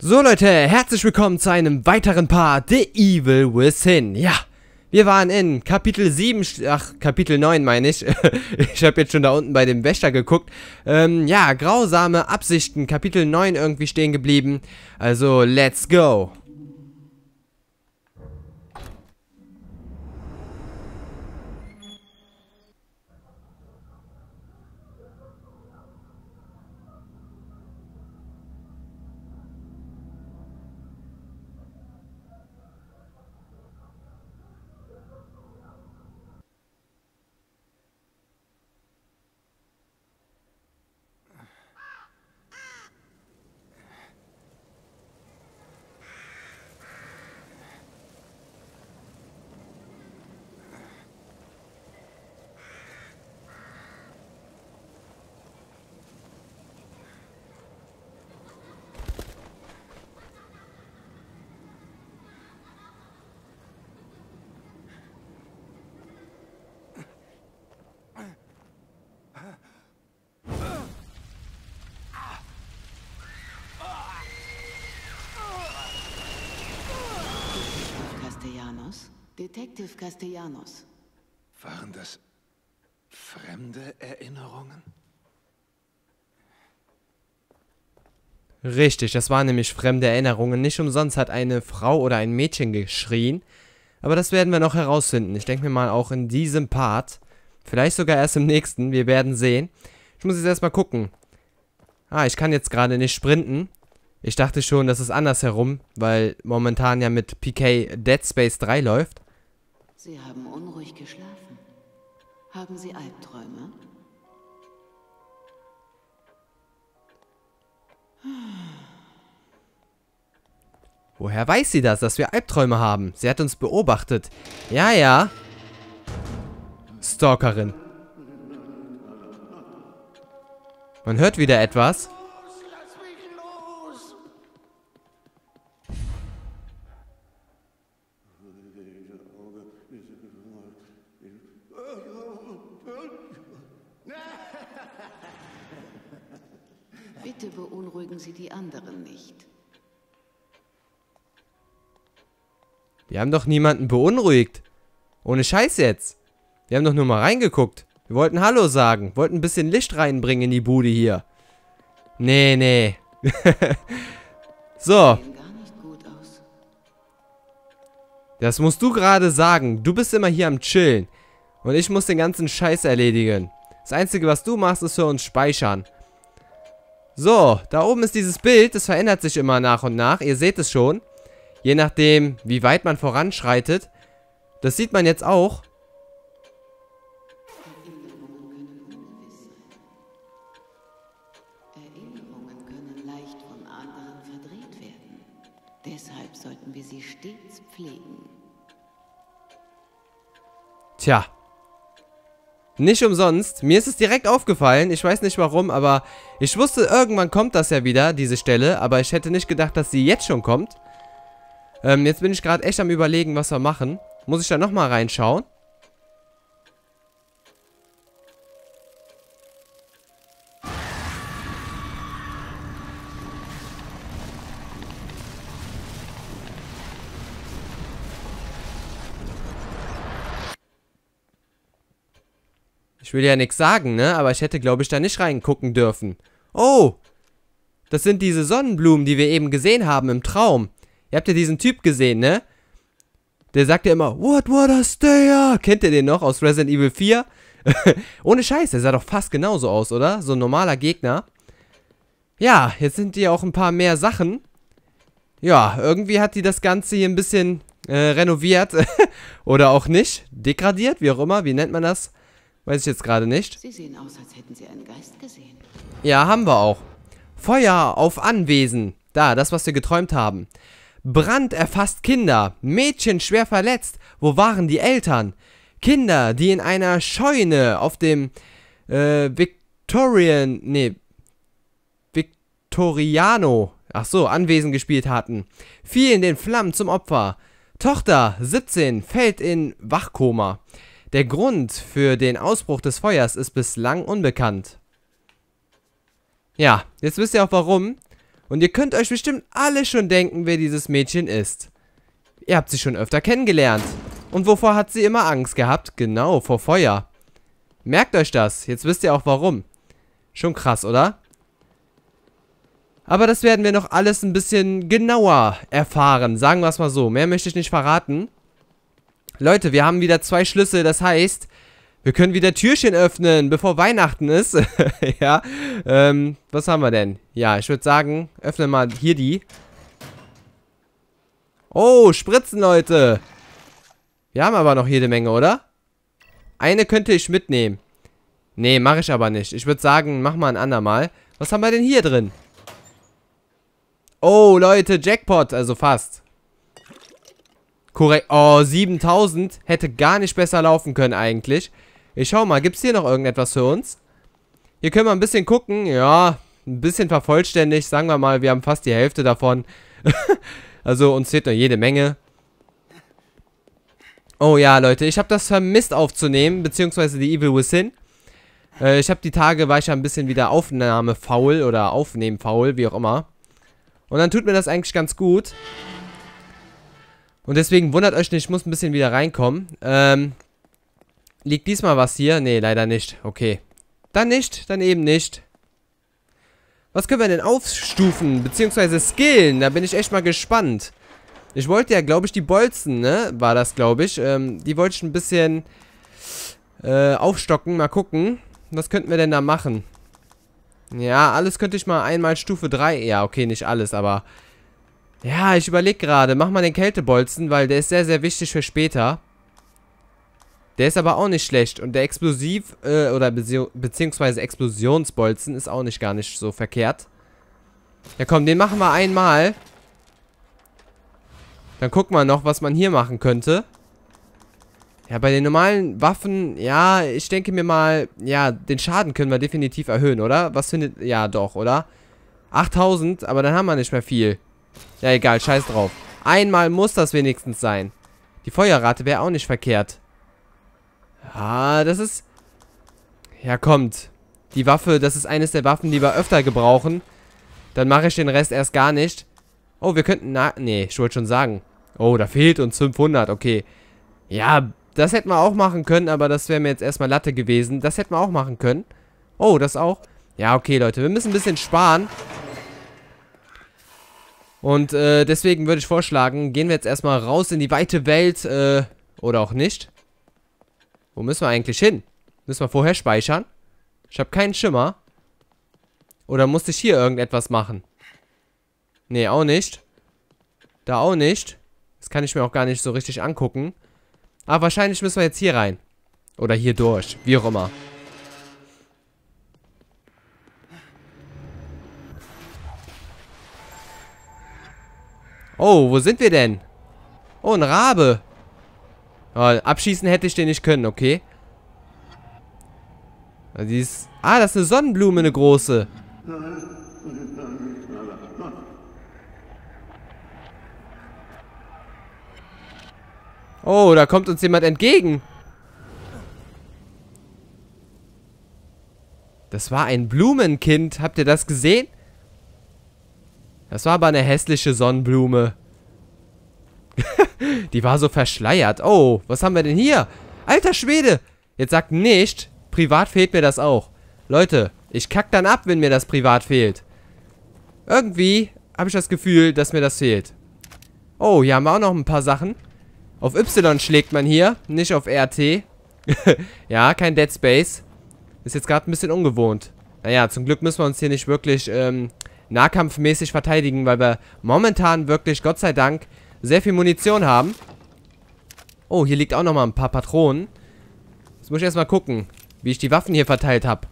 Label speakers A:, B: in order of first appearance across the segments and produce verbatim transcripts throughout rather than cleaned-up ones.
A: So Leute, herzlich willkommen zu einem weiteren Part The Evil Within. Ja, wir waren in Kapitel sieben, ach, Kapitel neun meine ich. Ich habe jetzt schon da unten bei dem Wächter geguckt. Ähm, ja, grausame Absichten, Kapitel neun irgendwie stehen geblieben. Also, let's go.
B: Detective Castellanos.
C: Waren das fremde Erinnerungen?
A: Richtig, das waren nämlich fremde Erinnerungen. Nicht umsonst hat eine Frau oder ein Mädchen geschrien. Aber das werden wir noch herausfinden. Ich denke mir mal auch in diesem Part. Vielleicht sogar erst im nächsten. Wir werden sehen. Ich muss jetzt erstmal gucken. Ah, ich kann jetzt gerade nicht sprinten. Ich dachte schon, das ist andersherum, weil momentan ja mit P K Dead Space drei läuft.
B: Sie haben unruhig geschlafen. Haben Sie Albträume?
A: Woher weiß sie das, dass wir Albträume haben? Sie hat uns beobachtet. Ja, ja. Stalkerin. Man hört wieder etwas.
B: Bitte beunruhigen Sie die anderen nicht.
A: Wir haben doch niemanden beunruhigt. Ohne Scheiß jetzt. Wir haben doch nur mal reingeguckt. Wir wollten Hallo sagen. Wollten ein bisschen Licht reinbringen in die Bude hier. Nee, nee. So.
B: Sehen gar nicht gut aus.
A: Das musst du gerade sagen. Du bist immer hier am Chillen. Und ich muss den ganzen Scheiß erledigen. Das Einzige, was du machst, ist für uns speichern. So, da oben ist dieses Bild. Das verändert sich immer nach und nach. Ihr seht es schon. Je nachdem, wie weit man voranschreitet. Das sieht man jetzt auch.
B: Erinnerungen können leicht von anderen verdreht werden. Deshalb sollten wir sie stets pflegen.
A: Tja. Nicht umsonst. Mir ist es direkt aufgefallen. Ich weiß nicht warum, aber ich wusste, irgendwann kommt das ja wieder, diese Stelle. Aber ich hätte nicht gedacht, dass sie jetzt schon kommt. Ähm, jetzt bin ich gerade echt am Überlegen, was wir machen. Muss ich da nochmal reinschauen? Ich will ja nichts sagen, ne? Aber ich hätte, glaube ich, da nicht reingucken dürfen. Oh! Das sind diese Sonnenblumen, die wir eben gesehen haben im Traum. Ihr habt ja diesen Typ gesehen, ne? Der sagt ja immer, what, what a stayer? Kennt ihr den noch aus Resident Evil vier? Ohne Scheiß, der sah doch fast genauso aus, oder? So ein normaler Gegner. Ja, jetzt sind hier auch ein paar mehr Sachen. Ja, irgendwie hat die das Ganze hier ein bisschen äh, renoviert. Oder auch nicht. Degradiert, wie auch immer. Wie nennt man das? Weiß ich jetzt gerade nicht.
B: Sie sehen aus, als hätten Sie einen Geist gesehen.
A: Ja, haben wir auch. Feuer auf Anwesen. Da, das, was wir geträumt haben. Brand erfasst Kinder. Mädchen schwer verletzt. Wo waren die Eltern? Kinder, die in einer Scheune auf dem äh, Victorian, nee, Victoriano, ach so, Anwesen gespielt hatten, fielen den Flammen zum Opfer. Tochter, siebzehn, fällt in Wachkoma. Der Grund für den Ausbruch des Feuers ist bislang unbekannt. Ja, jetzt wisst ihr auch warum. Und ihr könnt euch bestimmt alle schon denken, wer dieses Mädchen ist. Ihr habt sie schon öfter kennengelernt. Und wovor hat sie immer Angst gehabt? Genau, vor Feuer. Merkt euch das. Jetzt wisst ihr auch warum. Schon krass, oder? Aber das werden wir noch alles ein bisschen genauer erfahren. Sagen wir es mal so. Mehr möchte ich nicht verraten. Leute, wir haben wieder zwei Schlüssel. Das heißt, wir können wieder Türchen öffnen, bevor Weihnachten ist. Ja. Ähm, was haben wir denn? Ja, ich würde sagen, öffnen mal hier die. Oh, Spritzen, Leute. Wir haben aber noch jede Menge, oder? Eine könnte ich mitnehmen. Nee, mache ich aber nicht. Ich würde sagen, mach mal ein andermal. Was haben wir denn hier drin? Oh, Leute, Jackpot. Also fast. Korrekt. Oh, siebentausend. Hätte gar nicht besser laufen können eigentlich. Ich schau mal, gibt es hier noch irgendetwas für uns? Hier können wir ein bisschen gucken. Ja, ein bisschen vervollständigt. Sagen wir mal, wir haben fast die Hälfte davon. Also uns fehlt noch jede Menge. Oh ja, Leute, ich habe das vermisst aufzunehmen, beziehungsweise die Evil Within. Äh, ich habe die Tage, war ich ja ein bisschen wieder aufnahmefaul oder aufnehmenfaul, wie auch immer. Und dann tut mir das eigentlich ganz gut. Und deswegen wundert euch nicht, ich muss ein bisschen wieder reinkommen. Ähm, liegt diesmal was hier? Nee, leider nicht. Okay. Dann nicht, dann eben nicht. Was können wir denn aufstufen, beziehungsweise skillen? Da bin ich echt mal gespannt. Ich wollte ja, glaube ich, die Bolzen, ne? War das, glaube ich. Ähm, die wollte ich ein bisschen äh, aufstocken. Mal gucken. Was könnten wir denn da machen? Ja, alles könnte ich mal einmal Stufe drei. Ja, okay, nicht alles, aber... Ja, ich überlege gerade. Mach mal den Kältebolzen, weil der ist sehr, sehr wichtig für später. Der ist aber auch nicht schlecht. Und der Explosiv- äh, oder bezieh beziehungsweise Explosionsbolzen ist auch nicht gar nicht so verkehrt. Ja, komm, den machen wir einmal. Dann gucken wir noch, was man hier machen könnte. Ja, bei den normalen Waffen, ja, ich denke mir mal, ja, den Schaden können wir definitiv erhöhen, oder? Was findet, ja, doch, oder? achttausend, aber dann haben wir nicht mehr viel. Ja, egal, scheiß drauf. Einmal muss das wenigstens sein. Die Feuerrate wäre auch nicht verkehrt. Ja, das ist... Ja, kommt. Die Waffe, das ist eines der Waffen, die wir öfter gebrauchen. Dann mache ich den Rest erst gar nicht. Oh, wir könnten... Na, nee, ich wollte schon sagen. Oh, da fehlt uns fünfhundert, okay. Ja, das hätten wir auch machen können, aber das wäre mir jetzt erstmal Latte gewesen. Das hätten wir auch machen können. Oh, das auch. Ja, okay, Leute, wir müssen ein bisschen sparen. Und äh, deswegen würde ich vorschlagen, gehen wir jetzt erstmal raus in die weite Welt. Äh, oder auch nicht. Wo müssen wir eigentlich hin? Müssen wir vorher speichern? Ich habe keinen Schimmer. Oder musste ich hier irgendetwas machen? Nee, auch nicht. Da auch nicht. Das kann ich mir auch gar nicht so richtig angucken. Aber wahrscheinlich müssen wir jetzt hier rein. Oder hier durch. Wie auch immer. Oh, wo sind wir denn? Oh, ein Rabe. Oh, abschießen hätte ich den nicht können, okay. Die ist, ah, das ist eine Sonnenblume, eine große. Oh, da kommt uns jemand entgegen. Das war ein Blumenkind. Habt ihr das gesehen? Das war aber eine hässliche Sonnenblume. Die war so verschleiert. Oh, was haben wir denn hier? Alter Schwede. Jetzt sagt nicht, privat fehlt mir das auch. Leute, ich kack dann ab, wenn mir das privat fehlt. Irgendwie habe ich das Gefühl, dass mir das fehlt. Oh, hier haben wir auch noch ein paar Sachen. Auf Y schlägt man hier, nicht auf R T. Ja, kein Dead Space. Ist jetzt gerade ein bisschen ungewohnt. Naja, zum Glück müssen wir uns hier nicht wirklich ähm, nahkampfmäßig verteidigen, weil wir momentan wirklich, Gott sei Dank, sehr viel Munition haben. Oh, hier liegt auch nochmal ein paar Patronen. Jetzt muss ich erstmal gucken, wie ich die Waffen hier verteilt habe.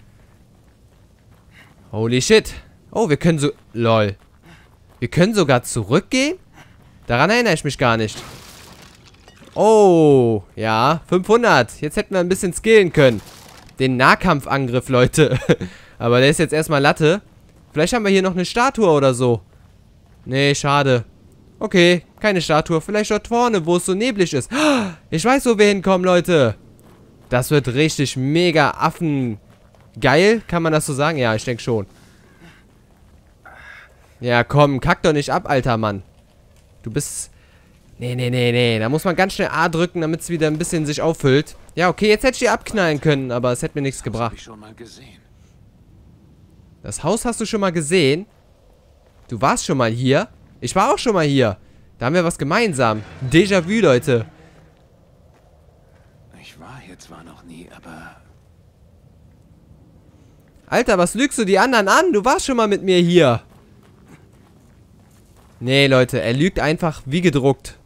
A: Holy shit. Oh, wir können so... Lol. Wir können sogar zurückgehen? Daran erinnere ich mich gar nicht. Oh, ja, fünfhundert. Jetzt hätten wir ein bisschen skillen können. Den Nahkampfangriff, Leute. Aber der ist jetzt erstmal Latte. Vielleicht haben wir hier noch eine Statue oder so. Nee, schade. Okay, keine Statue. Vielleicht dort vorne, wo es so neblig ist. Ich weiß, wo wir hinkommen, Leute. Das wird richtig mega affengeil. Kann man das so sagen? Ja, ich denke schon. Ja, komm, kack doch nicht ab, alter Mann. Du bist... Nee, nee, nee, nee. Da muss man ganz schnell A drücken, damit es wieder ein bisschen sich auffüllt. Ja, okay, jetzt hätte ich die abknallen können, aber es hätte mir nichts gebracht.
C: Das hab ich schon mal gesehen.
A: Das Haus hast du schon mal gesehen? Du warst schon mal hier? Ich war auch schon mal hier. Da haben wir was gemeinsam. Déjà-vu, Leute.
C: Ich war hier zwar noch nie, aber...
A: Alter, was lügst du die anderen an? Du warst schon mal mit mir hier. Nee, Leute, er lügt einfach wie gedruckt.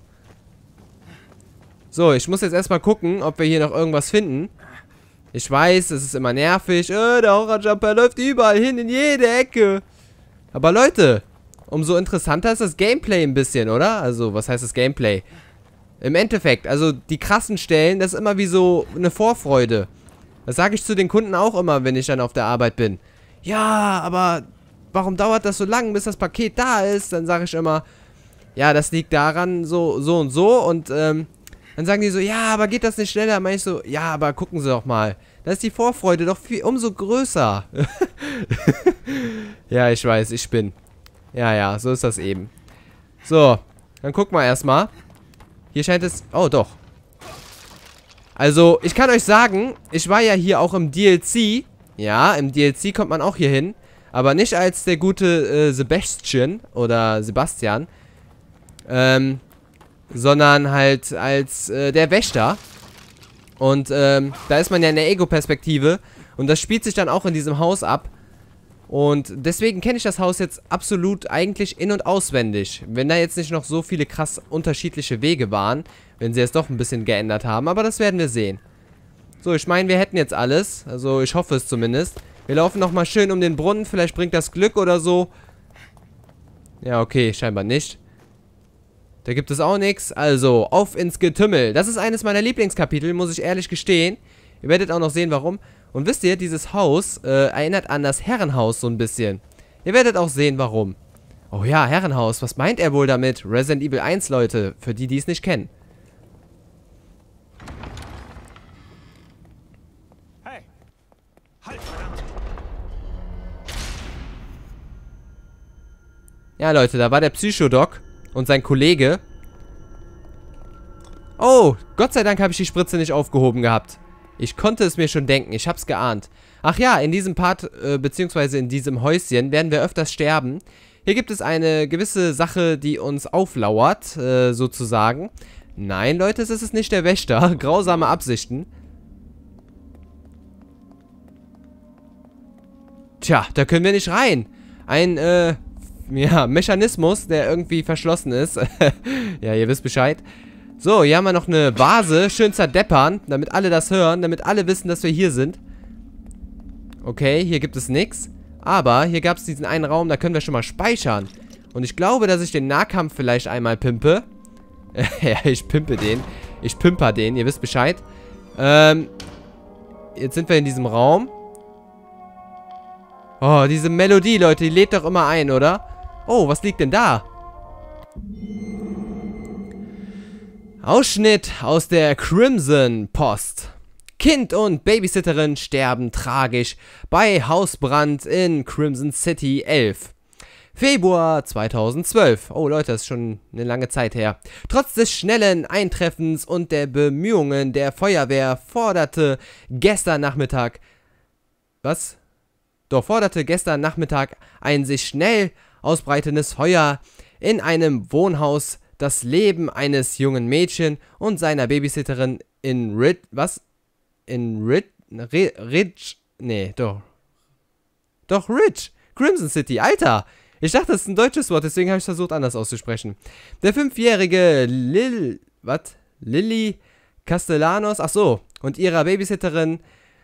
A: So, ich muss jetzt erstmal gucken, ob wir hier noch irgendwas finden. Ich weiß, es ist immer nervig. Äh, der Horrorjumper läuft überall hin, in jede Ecke. Aber Leute, umso interessanter ist das Gameplay ein bisschen, oder? Also, was heißt das Gameplay? Im Endeffekt, also die krassen Stellen, das ist immer wie so eine Vorfreude. Das sage ich zu den Kunden auch immer, wenn ich dann auf der Arbeit bin. Ja, aber warum dauert das so lang, bis das Paket da ist? Dann sage ich immer, ja, das liegt daran, so, so und so. Und ähm, dann sagen die so, ja, aber geht das nicht schneller? Dann meine ich so, ja, aber gucken Sie doch mal. Da ist die Vorfreude doch viel, umso größer. Ja, ich weiß, ich bin. Ja, ja, so ist das eben. So, dann gucken wir erstmal. Hier scheint es... Oh, doch. Also, ich kann euch sagen, ich war ja hier auch im D L C. Ja, im D L C kommt man auch hier hin. Aber nicht als der gute äh, Sebastian oder Sebastian. Ähm, sondern halt als äh, der Wächter. Und ähm, da ist man ja in der Ego-Perspektive. Und das spielt sich dann auch in diesem Haus ab. Und deswegen kenne ich das Haus jetzt absolut eigentlich in- und auswendig. Wenn da jetzt nicht noch so viele krass unterschiedliche Wege waren. Wenn sie es doch ein bisschen geändert haben. Aber das werden wir sehen. So, ich meine, wir hätten jetzt alles. Also, ich hoffe es zumindest. Wir laufen nochmal schön um den Brunnen. Vielleicht bringt das Glück oder so. Ja, okay, scheinbar nicht. Da gibt es auch nichts. Also, auf ins Getümmel. Das ist eines meiner Lieblingskapitel, muss ich ehrlich gestehen. Ihr werdet auch noch sehen, warum. Und wisst ihr, dieses Haus äh, erinnert an das Herrenhaus so ein bisschen. Ihr werdet auch sehen, warum. Oh ja, Herrenhaus. Was meint er wohl damit? Resident Evil eins, Leute. Für die, die es nicht kennen.
C: Hey! Halt, verdammt!
A: Ja, Leute, da war der Psychodoc und sein Kollege. Oh, Gott sei Dank habe ich die Spritze nicht aufgehoben gehabt. Ich konnte es mir schon denken, ich hab's geahnt. Ach ja, in diesem Part, äh, beziehungsweise in diesem Häuschen, werden wir öfters sterben. Hier gibt es eine gewisse Sache, die uns auflauert, äh, sozusagen. Nein, Leute, es ist nicht der Wächter. Grausame Absichten. Tja, da können wir nicht rein. Ein, äh, ja, Mechanismus, der irgendwie verschlossen ist. Ja, ihr wisst Bescheid. So, hier haben wir noch eine Vase. Schön zerdeppern, damit alle das hören, damit alle wissen, dass wir hier sind. Okay, hier gibt es nichts. Aber hier gab es diesen einen Raum, da können wir schon mal speichern. Und ich glaube, dass ich den Nahkampf vielleicht einmal pimpe. Ja, ich pimpe den. Ich pimper den, ihr wisst Bescheid. Ähm, jetzt sind wir in diesem Raum. Oh, diese Melodie, Leute, die lädt doch immer ein, oder? Oh, was liegt denn da? Ausschnitt aus der Crimson Post. Kind und Babysitterin sterben tragisch bei Hausbrand in Crimson City elf. Februar zweitausendzwölf. Oh Leute, das ist schon eine lange Zeit her. Trotz des schnellen Eintreffens und der Bemühungen der Feuerwehr forderte gestern Nachmittag... Was? Doch forderte gestern Nachmittag ein sich schnell ausbreitendes Feuer in einem Wohnhaus das Leben eines jungen Mädchen und seiner Babysitterin in Rid... Was? In Rid... Ridge... Nee, doch. Doch, Ridge. Crimson City. Alter! Ich dachte, das ist ein deutsches Wort, deswegen habe ich versucht, anders auszusprechen. Der fünfjährige Lil... Was? Lily Castellanos... Ach so. Und ihrer Babysitterin...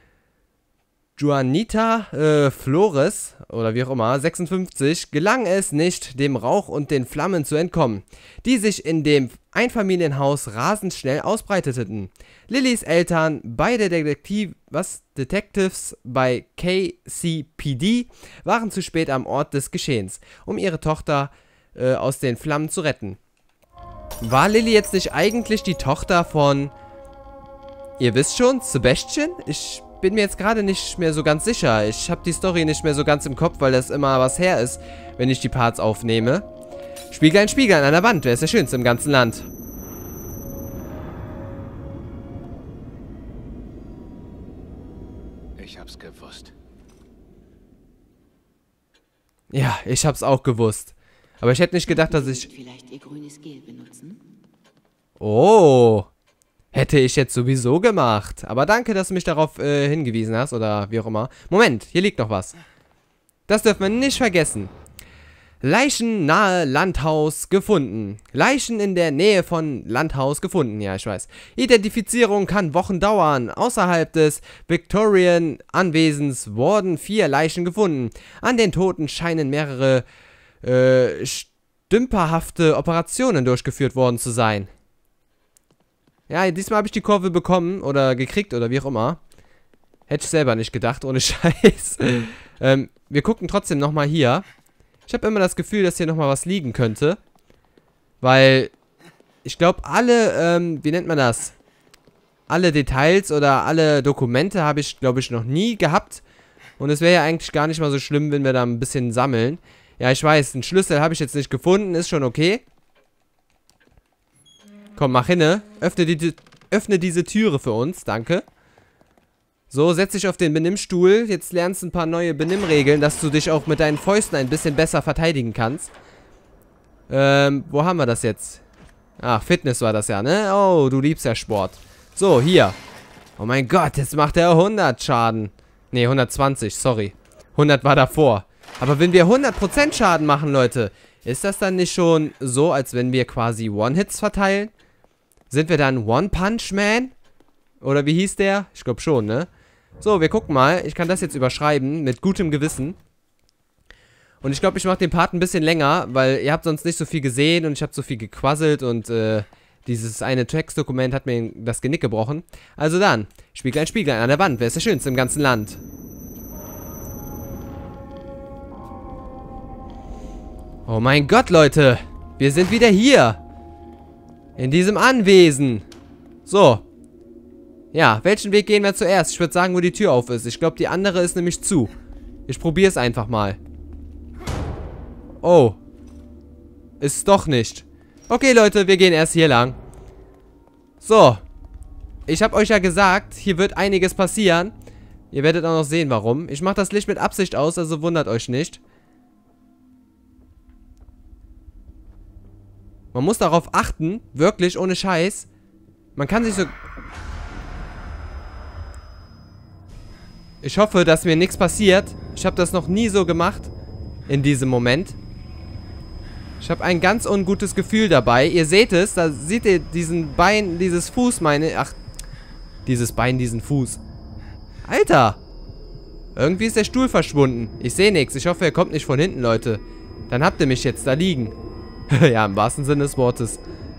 A: Juanita äh, Flores, oder wie auch immer, sechsundfünfzig, gelang es nicht, dem Rauch und den Flammen zu entkommen, die sich in dem Einfamilienhaus rasend schnell ausbreiteten. Lillys Eltern, beide Detektiv, was, Detectives bei K C P D, waren zu spät am Ort des Geschehens, um ihre Tochter äh, aus den Flammen zu retten. War Lily jetzt nicht eigentlich die Tochter von, ihr wisst schon, Sebastian? Ich bin mir jetzt gerade nicht mehr so ganz sicher. Ich habe die Story nicht mehr so ganz im Kopf, weil das immer was her ist, wenn ich die Parts aufnehme. Spieglein, Spieglein an der Wand. Wer ist der Schönste im ganzen Land?
C: Ich hab's gewusst.
A: Ja, ich hab's auch gewusst. Aber ich hätte nicht gedacht, dass ich...
B: Vielleicht ihr grünes Gel benutzen?
A: Oh... Hätte ich jetzt sowieso gemacht. Aber danke, dass du mich darauf äh, hingewiesen hast. Oder wie auch immer. Moment, hier liegt noch was. Das dürfen wir nicht vergessen. Leichen nahe Landhaus gefunden. Leichen in der Nähe von Landhaus gefunden. Ja, ich weiß. Identifizierung kann Wochen dauern. Außerhalb des Victorian-Anwesens wurden vier Leichen gefunden. An den Toten scheinen mehrere äh, stümperhafte Operationen durchgeführt worden zu sein. Ja, diesmal habe ich die Kurve bekommen oder gekriegt oder wie auch immer. Hätte ich selber nicht gedacht, ohne Scheiß. ähm, wir gucken trotzdem nochmal hier. Ich habe immer das Gefühl, dass hier nochmal was liegen könnte. Weil ich glaube, alle, ähm, wie nennt man das? Alle Details oder alle Dokumente habe ich, glaube ich, noch nie gehabt. Und es wäre ja eigentlich gar nicht mal so schlimm, wenn wir da ein bisschen sammeln. Ja, ich weiß, einen Schlüssel habe ich jetzt nicht gefunden, ist schon okay. Komm, mach hinne. Öffne, die, öffne diese Türe für uns. Danke. So, setz dich auf den Benimmstuhl. Jetzt lernst du ein paar neue Benimmregeln, dass du dich auch mit deinen Fäusten ein bisschen besser verteidigen kannst. Ähm, wo haben wir das jetzt? Ach, Fitness war das ja, ne? Oh, du liebst ja Sport. So, hier. Oh mein Gott, jetzt macht er hundert Schaden. Ne, hundertzwanzig, sorry. hundert war davor. Aber wenn wir hundert Prozent Schaden machen, Leute, ist das dann nicht schon so, als wenn wir quasi One-Hits verteilen? Sind wir dann One-Punch-Man? Oder wie hieß der? Ich glaube schon, ne? So, wir gucken mal. Ich kann das jetzt überschreiben, mit gutem Gewissen. Und ich glaube, ich mache den Part ein bisschen länger, weil ihr habt sonst nicht so viel gesehen und ich habe so viel gequasselt und äh, dieses eine Textdokument hat mir das Genick gebrochen. Also dann, Spieglein, Spieglein an der Wand. Wer ist der Schönste im ganzen Land? Oh mein Gott, Leute. Wir sind wieder hier. In diesem Anwesen. So. Ja, welchen Weg gehen wir zuerst? Ich würde sagen, wo die Tür auf ist. Ich glaube, die andere ist nämlich zu. Ich probiere es einfach mal. Oh. Ist doch nicht. Okay, Leute, wir gehen erst hier lang. So. Ich habe euch ja gesagt, hier wird einiges passieren. Ihr werdet auch noch sehen, warum. Ich mache das Licht mit Absicht aus, also wundert euch nicht. Man muss darauf achten, wirklich, ohne Scheiß. Man kann sich so... Ich hoffe, dass mir nichts passiert. Ich habe das noch nie so gemacht. In diesem Moment. Ich habe ein ganz ungutes Gefühl dabei. Ihr seht es, da seht ihr diesen Bein, dieses Fuß, meine... Ach, dieses Bein, diesen Fuß. Alter! Irgendwie ist der Stuhl verschwunden. Ich sehe nichts. Ich hoffe, er kommt nicht von hinten, Leute. Dann habt ihr mich jetzt da liegen. Ja, im wahrsten Sinne des Wortes.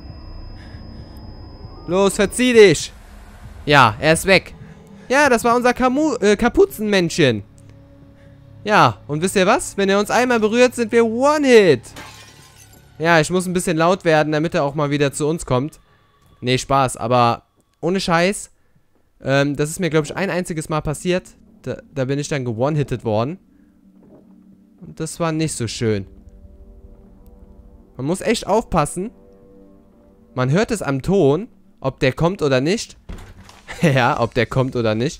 A: Los, verzieh dich! Ja, er ist weg. Ja, das war unser Kamu äh, Kapuzenmännchen. Ja, und wisst ihr was? Wenn er uns einmal berührt, sind wir One-Hit. Ja, ich muss ein bisschen laut werden, damit er auch mal wieder zu uns kommt. Nee, Spaß, aber ohne Scheiß. Ähm, das ist mir, glaube ich, ein einziges Mal passiert. Da, da bin ich dann ge-one-hitted worden. Und das war nicht so schön. Man muss echt aufpassen. Man hört es am Ton, ob der kommt oder nicht. Ja, ob der kommt oder nicht.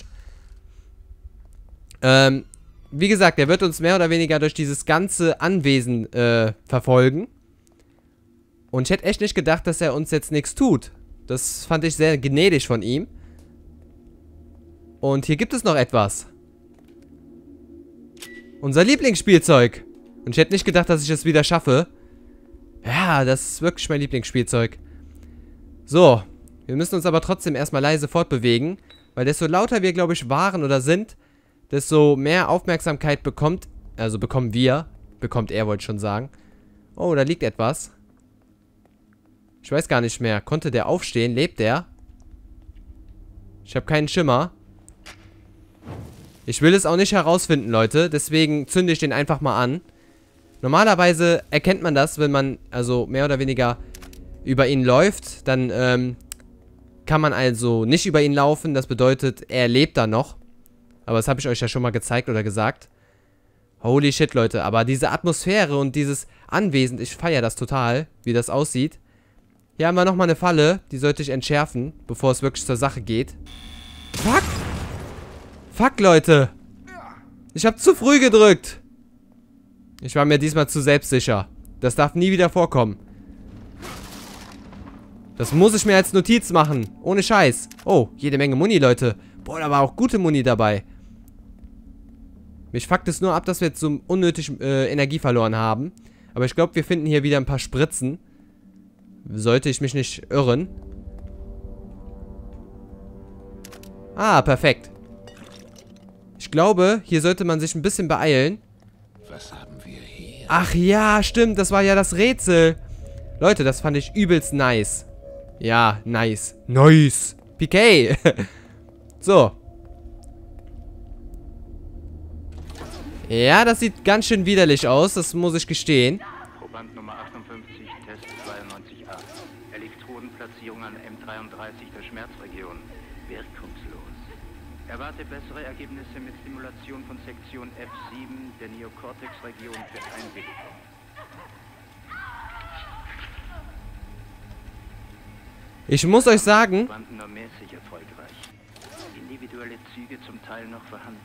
A: Ähm, wie gesagt, der wird uns mehr oder weniger durch dieses ganze Anwesen äh, verfolgen. Und ich hätte echt nicht gedacht, dass er uns jetzt nichts tut. Das fand ich sehr gnädig von ihm. Und hier gibt es noch etwas. Unser Lieblingsspielzeug. Und ich hätte nicht gedacht, dass ich es wieder schaffe. Ja, das ist wirklich mein Lieblingsspielzeug. So, wir müssen uns aber trotzdem erstmal leise fortbewegen. Weil desto lauter wir, glaube ich, waren oder sind, desto mehr Aufmerksamkeit bekommt, also bekommen wir, bekommt er, wollte ich schon sagen. Oh, da liegt etwas. Ich weiß gar nicht mehr. Konnte der aufstehen? Lebt der? Ich habe keinen Schimmer. Ich will es auch nicht herausfinden, Leute. Deswegen zünde ich den einfach mal an. Normalerweise erkennt man das, wenn man also mehr oder weniger über ihn läuft. Dann ähm, kann man also nicht über ihn laufen. Das bedeutet, er lebt da noch. Aber das habe ich euch ja schon mal gezeigt oder gesagt. Holy shit, Leute. Aber diese Atmosphäre und dieses Anwesen, ich feiere das total, wie das aussieht. Hier haben wir nochmal eine Falle. Die sollte ich entschärfen, bevor es wirklich zur Sache geht. Fuck! Fuck, Leute! Ich habe zu früh gedrückt. Ich war mir diesmal zu selbstsicher. Das darf nie wieder vorkommen. Das muss ich mir als Notiz machen. Ohne Scheiß. Oh, jede Menge Muni, Leute. Boah, da war auch gute Muni dabei. Mich fuckt es nur ab, dass wir jetzt so unnötig äh, Energie verloren haben. Aber ich glaube, wir finden hier wieder ein paar Spritzen. Sollte ich mich nicht irren. Ah, perfekt. Ich glaube, hier sollte man sich ein bisschen beeilen.
C: Was haben wir hier?
A: Ach ja, stimmt. Das war ja das Rätsel. Leute, das fand ich übelst nice. Ja, nice. Nice. P K. So. Ja, das sieht ganz schön widerlich aus. Das muss ich gestehen.
D: Proband Nummer achtundfünfzig, Test zweiundneunzig a. Elektrodenplatzierung an M dreiunddreißig der Schmerzregion. Wirkungslos. Erwarte bessere Ergebnisse mit Stimulation von Sektion F sieben der Neokortex-Region für Einwilligung.
A: Ich muss euch sagen...
D: Probanden nur mäßig erfolgreich. Individuelle Züge zum Teil noch vorhanden.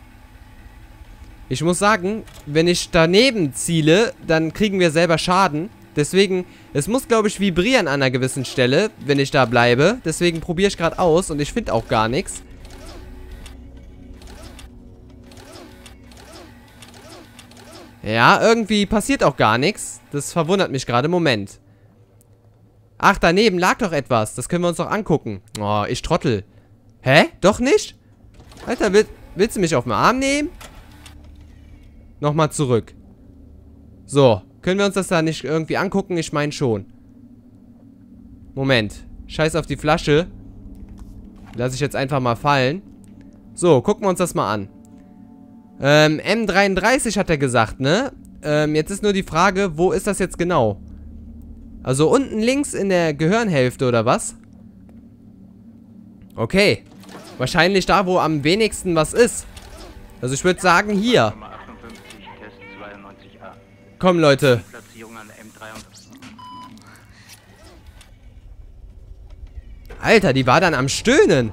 A: Ich muss sagen, wenn ich daneben ziele, dann kriegen wir selber Schaden. Deswegen, es muss, glaube ich, vibrieren an einer gewissen Stelle, wenn ich da bleibe. Deswegen probiere ich gerade aus und ich finde auch gar nichts. Ja, irgendwie passiert auch gar nichts. Das verwundert mich gerade. Moment. Ach, daneben lag doch etwas. Das können wir uns doch angucken. Oh, ich trottel. Hä? Doch nicht? Alter, will, willst du mich auf den Arm nehmen? Nochmal zurück. So. Können wir uns das da nicht irgendwie angucken? Ich meine schon. Moment. Scheiß auf die Flasche. Lass ich jetzt einfach mal fallen. So, gucken wir uns das mal an. Ähm, M dreiunddreißig hat er gesagt, ne? Ähm, jetzt ist nur die Frage, wo ist das jetzt genau? Also unten links in der Gehirnhälfte oder was? Okay. Wahrscheinlich da, wo am wenigsten was ist. Also ich würde sagen, hier.
D: Nummer achtundfünfzig, Test zweiundneunzig a.
A: Komm, Leute.
D: Platzierung an M dreiunddreißig.
A: Alter, die war dann am Stöhnen.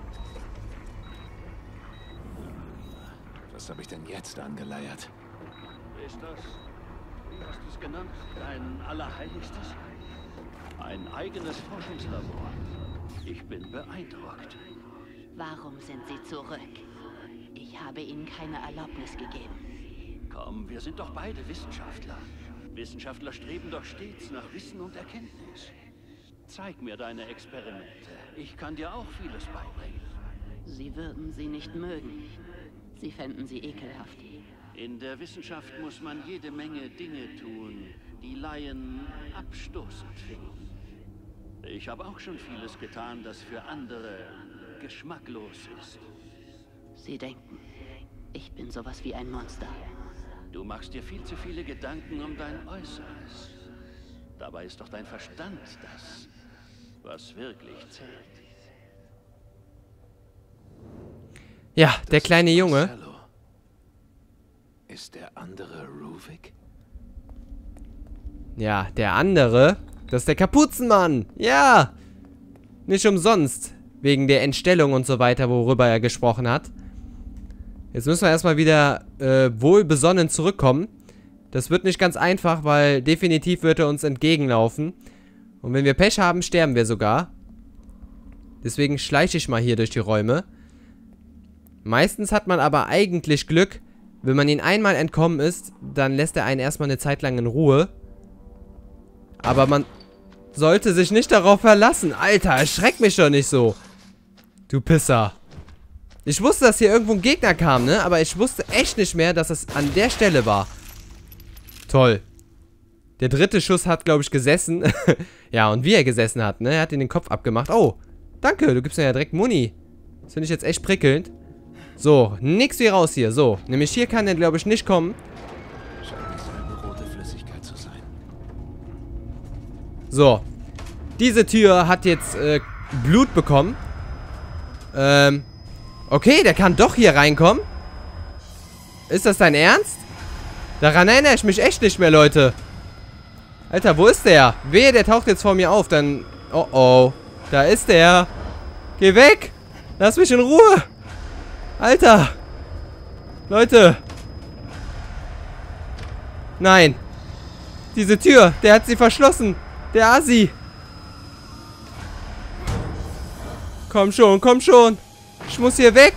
C: Was habe ich denn jetzt angeleiert?
E: Ist das, wie hast du es genannt, dein Allerheiligstes? Ein eigenes Forschungslabor. Ich bin beeindruckt.
B: Warum sind Sie zurück? Ich habe Ihnen keine Erlaubnis gegeben.
E: Komm, wir sind doch beide Wissenschaftler. Wissenschaftler streben doch stets nach Wissen und Erkenntnis. Zeig mir deine Experimente. Ich kann dir auch vieles beibringen.
B: Sie würden sie nicht mögen. Sie fänden sie ekelhaft.
E: In der Wissenschaft muss man jede Menge Dinge tun, die Laien abstoßend finden. Ich habe auch schon vieles getan, das für andere geschmacklos ist.
B: Sie denken, ich bin sowas wie ein Monster.
E: Du machst dir viel zu viele Gedanken um dein Äußeres. Dabei ist doch dein Verstand das, was wirklich zählt.
A: Ja, der kleine Junge.
C: Marcello. Ist der andere Ruvik?
A: Ja, der andere. Das ist der Kapuzenmann. Ja. Nicht umsonst. Wegen der Entstellung und so weiter, worüber er gesprochen hat. Jetzt müssen wir erstmal wieder äh, wohlbesonnen zurückkommen. Das wird nicht ganz einfach, weil definitiv wird er uns entgegenlaufen. Und wenn wir Pech haben, sterben wir sogar. Deswegen schleiche ich mal hier durch die Räume. Meistens hat man aber eigentlich Glück. Wenn man ihn einmal entkommen ist, dann lässt er einen erstmal eine Zeit lang in Ruhe. Aber man sollte sich nicht darauf verlassen. Alter, erschreck mich doch nicht so. Du Pisser. Ich wusste, dass hier irgendwo ein Gegner kam, ne? Aber ich wusste echt nicht mehr, dass es an der Stelle war. Toll. Der dritte Schuss hat, glaube ich, gesessen. Ja, und wie er gesessen hat, ne? Er hat ihn den Kopf abgemacht. Oh, danke, du gibst mir ja direkt Muni. Das finde ich jetzt echt prickelnd. So, nix wie raus hier. So, nämlich hier kann der, glaube ich, nicht kommen.
C: Scheint dieselbe rote Flüssigkeit zu sein.
A: So. Diese Tür hat jetzt äh, Blut bekommen. Ähm, Okay, der kann doch hier reinkommen. Ist das dein Ernst? Daran erinnere ich mich echt nicht mehr, Leute. Alter, wo ist der? Wehe, der taucht jetzt vor mir auf. Dann... Oh, oh. Da ist der. Geh weg. Lass mich in Ruhe. Alter. Leute. Nein. Diese Tür. Der hat sie verschlossen. Der Assi. Komm schon, komm schon. Ich muss hier weg.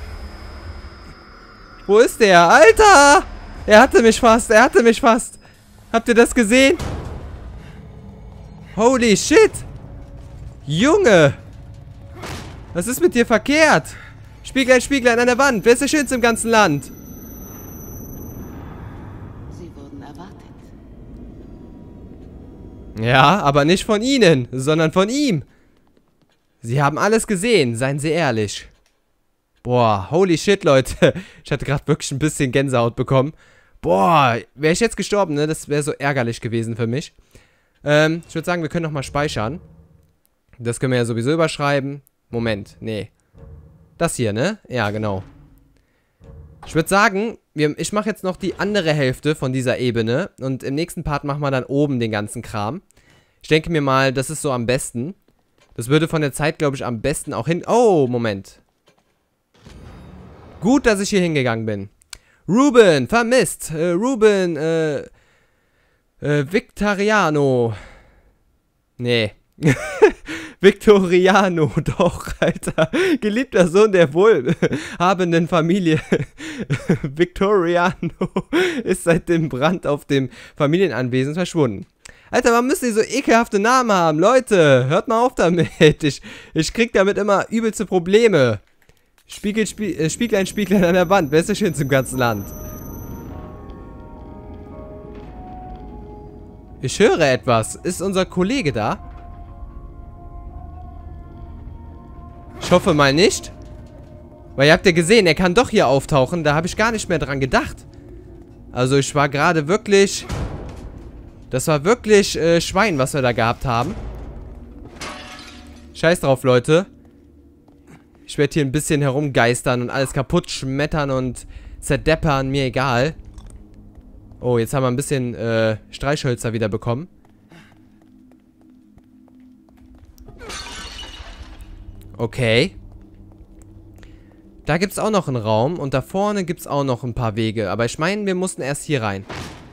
A: Wo ist der? Alter! Er hatte mich fast. Er hatte mich fast. Habt ihr das gesehen? Holy shit. Junge. Was ist mit dir verkehrt? Spieglein, Spieglein an der Wand. Wer ist der Schönste im ganzen Land?
B: Sie wurden erwartet.
A: Ja, aber nicht von Ihnen, sondern von ihm. Sie haben alles gesehen. Seien Sie ehrlich. Boah, holy shit, Leute. Ich hatte gerade wirklich ein bisschen Gänsehaut bekommen. Boah, wäre ich jetzt gestorben, ne? Das wäre so ärgerlich gewesen für mich. Ähm, ich würde sagen, wir können nochmal speichern. Das können wir ja sowieso überschreiben. Moment, nee. Das hier, ne? Ja, genau. Ich würde sagen, wir, ich mache jetzt noch die andere Hälfte von dieser Ebene. Und im nächsten Part machen wir dann oben den ganzen Kram. Ich denke mir mal, das ist so am besten. Das würde von der Zeit, glaube ich, am besten auch hin... Oh, Moment. Gut, dass ich hier hingegangen bin. Ruben, vermisst. Äh, Ruben, äh... Äh, Victoriano. Nee. Victoriano, doch, Alter. Geliebter Sohn der wohlhabenden Familie Victoriano ist seit dem Brand auf dem Familienanwesen verschwunden. Alter, warum müssen die so ekelhafte Namen haben? Leute, hört mal auf damit. Ich, ich krieg damit immer übelste Probleme. Spiegel, Spie äh, Spieglein, Spieglein an der Wand. Wer ist der Schönste im ganzen Land? Ich höre etwas. Ist unser Kollege da? Ich hoffe mal nicht. Weil ihr habt ja gesehen, er kann doch hier auftauchen. Da habe ich gar nicht mehr dran gedacht. Also ich war gerade wirklich... Das war wirklich äh, Schwein, was wir da gehabt haben. Scheiß drauf, Leute. Ich werde hier ein bisschen herumgeistern und alles kaputt schmettern und zerdeppern. Mir egal. Oh, jetzt haben wir ein bisschen äh, Streichhölzer wieder bekommen. Okay. Da gibt es auch noch einen Raum. Und da vorne gibt es auch noch ein paar Wege. Aber ich meine, wir mussten erst hier rein.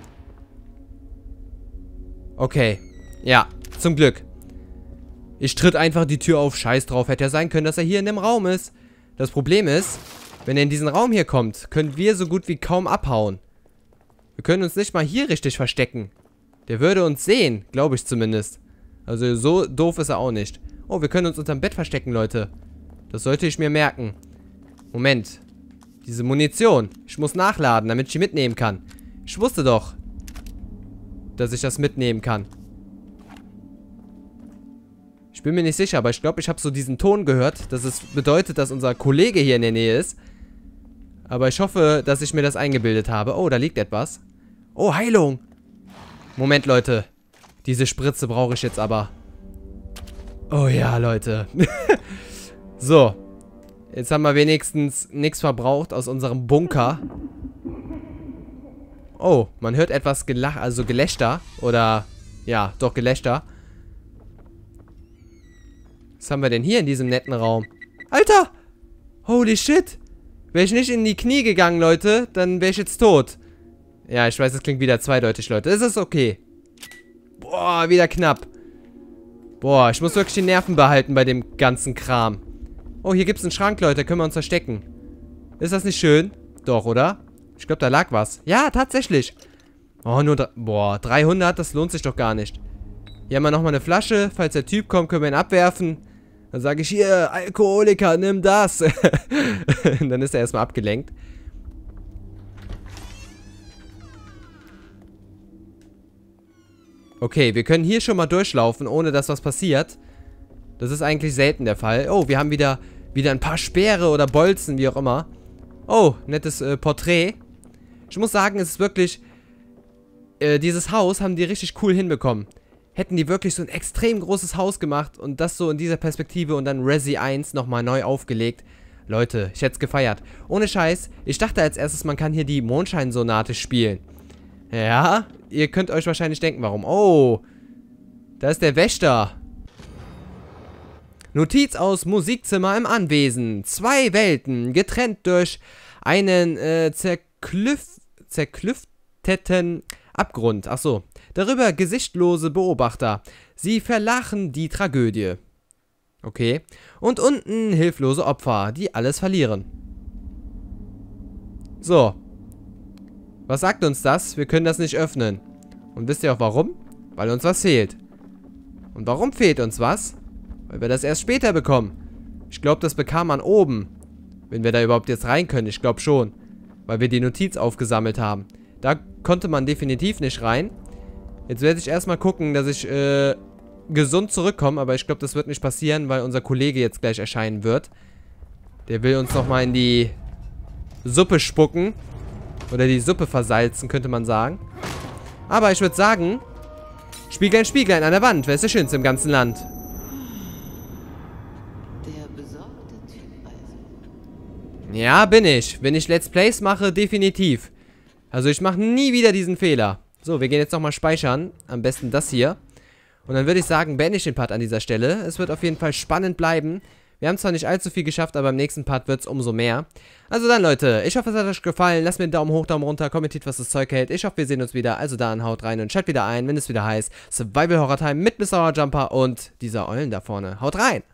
A: Okay. Ja, zum Glück. Ich tritt einfach die Tür auf. Scheiß drauf. Hätte ja sein können, dass er hier in dem Raum ist. Das Problem ist, wenn er in diesen Raum hier kommt, können wir so gut wie kaum abhauen. Wir können uns nicht mal hier richtig verstecken. Der würde uns sehen, glaube ich zumindest. Also so doof ist er auch nicht. Oh, wir können uns unterm Bett verstecken, Leute. Das sollte ich mir merken. Moment. Diese Munition. Ich muss nachladen, damit ich die mitnehmen kann. Ich wusste doch, dass ich das mitnehmen kann. Ich bin mir nicht sicher, aber ich glaube, ich habe so diesen Ton gehört, dass es bedeutet, dass unser Kollege hier in der Nähe ist. Aber ich hoffe, dass ich mir das eingebildet habe. Oh, da liegt etwas. Oh, Heilung. Moment, Leute. Diese Spritze brauche ich jetzt aber. Oh ja, Leute. So. Jetzt haben wir wenigstens nichts verbraucht aus unserem Bunker. Oh, man hört etwas Gelach, also Gelächter. Oder, ja, doch Gelächter. Was haben wir denn hier in diesem netten Raum? Alter! Holy shit! Wäre ich nicht in die Knie gegangen, Leute, dann wäre ich jetzt tot. Ja, ich weiß, es klingt wieder zweideutig, Leute. Es ist okay. Boah, wieder knapp. Boah, ich muss wirklich die Nerven behalten bei dem ganzen Kram. Oh, hier gibt es einen Schrank, Leute. Können wir uns verstecken. Ist das nicht schön? Doch, oder? Ich glaube, da lag was. Ja, tatsächlich. Oh, nur... Boah, dreihundert, das lohnt sich doch gar nicht. Hier haben wir nochmal eine Flasche. Falls der Typ kommt, können wir ihn abwerfen. Dann sage ich, hier, Alkoholiker, nimm das. Dann ist er erstmal abgelenkt. Okay, wir können hier schon mal durchlaufen, ohne dass was passiert. Das ist eigentlich selten der Fall. Oh, wir haben wieder, wieder ein paar Speere oder Bolzen, wie auch immer. Oh, nettes äh, Porträt. Ich muss sagen, es ist wirklich... Äh, dieses Haus haben die richtig cool hinbekommen. Hätten die wirklich so ein extrem großes Haus gemacht und das so in dieser Perspektive und dann Resi eins nochmal neu aufgelegt. Leute, ich hätte es gefeiert. Ohne Scheiß, ich dachte als erstes, man kann hier die Mondscheinsonate spielen. Ja, ihr könnt euch wahrscheinlich denken, warum. Oh, da ist der Wächter. Notiz aus Musikzimmer im Anwesen. Zwei Welten, getrennt durch einen äh, zerklüff zerklüfteten Abgrund. Achso. Darüber gesichtlose Beobachter. Sie verlachen die Tragödie. Okay. Und unten hilflose Opfer, die alles verlieren. So. Was sagt uns das? Wir können das nicht öffnen. Und wisst ihr auch warum? Weil uns was fehlt. Und warum fehlt uns was? Weil wir das erst später bekommen. Ich glaube, das bekam man oben. Wenn wir da überhaupt jetzt rein können. Ich glaube schon. Weil wir die Notiz aufgesammelt haben. Da konnte man definitiv nicht rein. Jetzt werde ich erstmal gucken, dass ich äh, gesund zurückkomme. Aber ich glaube, das wird nicht passieren, weil unser Kollege jetzt gleich erscheinen wird. Der will uns nochmal in die Suppe spucken. Oder die Suppe versalzen, könnte man sagen. Aber ich würde sagen, Spieglein, Spieglein an der Wand. Wer ist der Schönste im ganzen Land?
B: Der besorgte Typ also.
A: Ja, bin ich. Wenn ich Let's Plays mache, definitiv. Also ich mache nie wieder diesen Fehler. So, wir gehen jetzt nochmal speichern. Am besten das hier. Und dann würde ich sagen, beende ich den Part an dieser Stelle. Es wird auf jeden Fall spannend bleiben. Wir haben zwar nicht allzu viel geschafft, aber im nächsten Part wird es umso mehr. Also dann, Leute, ich hoffe, es hat euch gefallen. Lasst mir einen Daumen hoch, Daumen runter, kommentiert, was das Zeug hält. Ich hoffe, wir sehen uns wieder. Also dann, haut rein und schaltet wieder ein, wenn es wieder heißt Survival Horror Time mit Mister Horror Jumper und dieser Eulen da vorne. Haut rein!